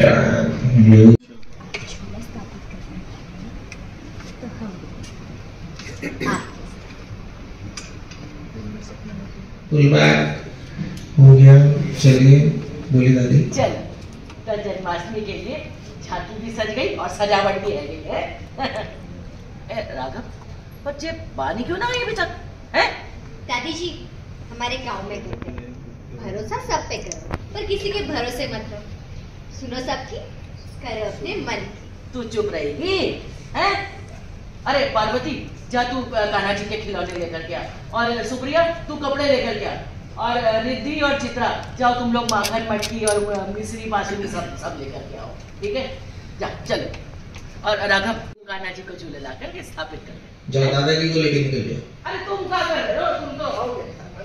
Blue full back हो गया। चलिए बोली दादी। चल तो जन्माष्टमी के लिए झांकी भी सज गई और सजावट भी है गई है। राघव बच्चे बानी क्यों ना आई अभी तक है? दादी जी हमारे गांव में कहते हैं भरोसा सब पे करो पर किसी के भरोसे मत रहो। सुनो सबकी करो अपने मन की। तू चुप रहेगी है? अरे पार्वती जा तू कान्हा जी के खिलौने लेकर के आ और सुप्रिया तू कपड़े लेकर के आ और रिद्धि और चित्रा जाओ तुम लोग माखन मटकी और मिश्री बासुरी सब लेकर के आओ। ठीक है जा चलो। और राघव कान्हा जी को झूले ला करके स्थापित कर जाओ दादाजी को लेके निकल जाओ। अरे तुम क्या कर रहे हो? तुम तो हो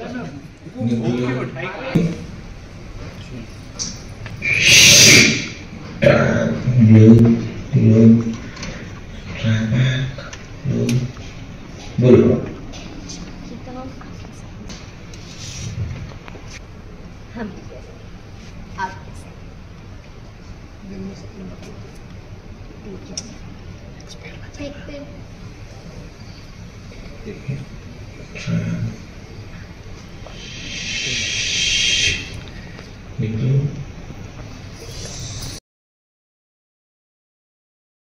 बोलो हम आप देखते निकलो।